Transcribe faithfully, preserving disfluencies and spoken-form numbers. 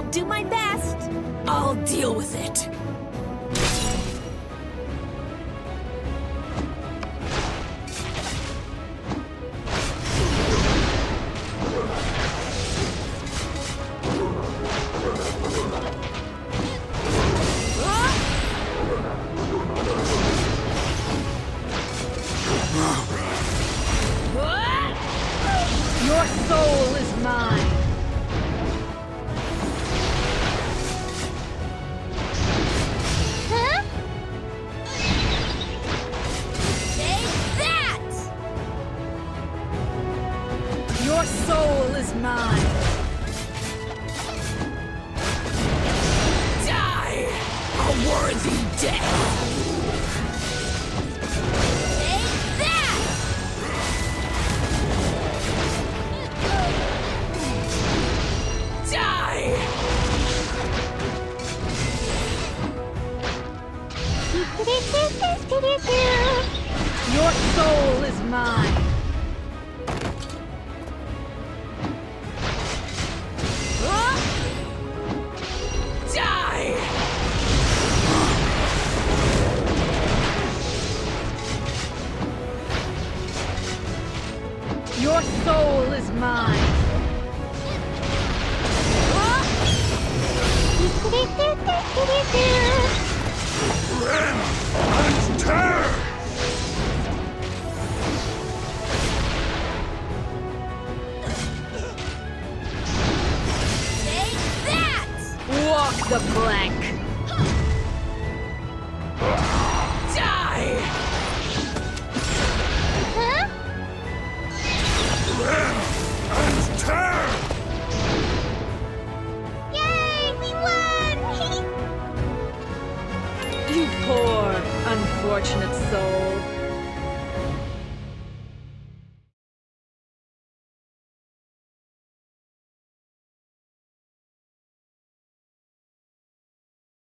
do my best. I'll deal with it. Your soul is mine. Huh? Take that! Your soul is mine. Die! A worthy death! Take that! Die! Your soul is mine. Die! Your soul is mine. And tear! Take that! Walk the plank. Die! Huh? And tear! Yay! We won! You poor, unfortunate soul.